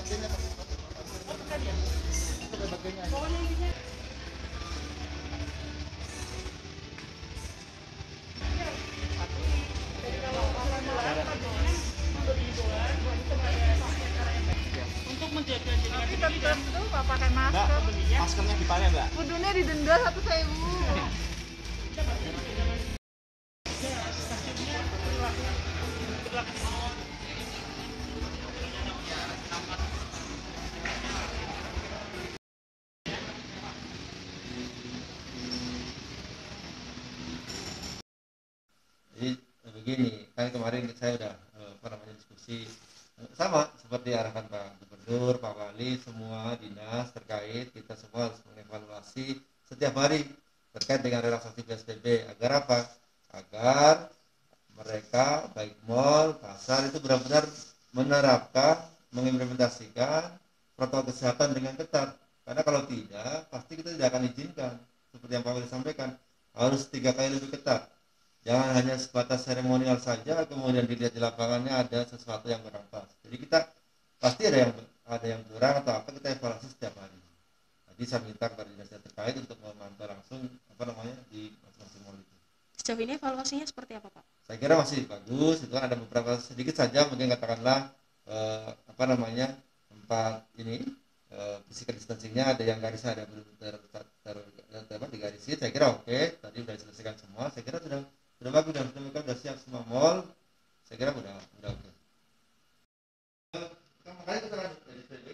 Untuk menjaga jaringan tapi tetap tuh pakai masker. Mbak, maskernya dipakai Mbak? Kudunya didenda 1.000. Jadi begini, kan kemarin saya udah diskusi sama seperti arahan Pak Gubernur, Pak Wali, semua dinas terkait, kita semua harus mengevaluasi setiap hari terkait dengan relaksasi PSBB. Agar apa? Agar mereka baik mal, pasar itu benar-benar menerapkan, mengimplementasikan protokol kesehatan dengan ketat. Karena kalau tidak, pasti kita tidak akan izinkan. Seperti yang Pak Wali sampaikan, harus 3 kali lebih ketat. Jangan hanya sebatas seremonial saja, kemudian dilihat di lapangannya ada sesuatu yang kurang pas. Jadi kita pasti ada yang kurang atau apa, kita evaluasi setiap hari. Jadi saya minta kepada dinas terkait untuk memantau langsung di masing-masing mall itu. Sejauh ini evaluasinya seperti apa Pak? Saya kira masih bagus, itu kan ada beberapa sedikit saja mungkin katakanlah tempat ini physical distancingnya ada yang garisnya ada belum digarisin. Saya kira oke, tadi sudah diselesaikan semua. Saya kira sudah bagus dan sudah siap semua mall. Saya kira sudah oke. Makanya kita lanjut dari